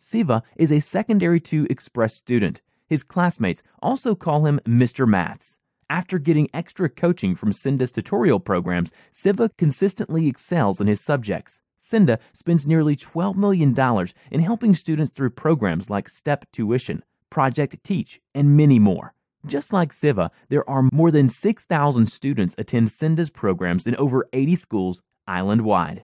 Siva is a secondary 2 Express student. His classmates also call him Mr. Maths. After getting extra coaching from Cinda's tutorial programs, Siva consistently excels in his subjects. Cinda spends nearly $12 million in helping students through programs like Step Tuition, Project Teach, and many more. Just like Siva, there are more than 6,000 students attend Cinda's programs in over 80 schools island-wide.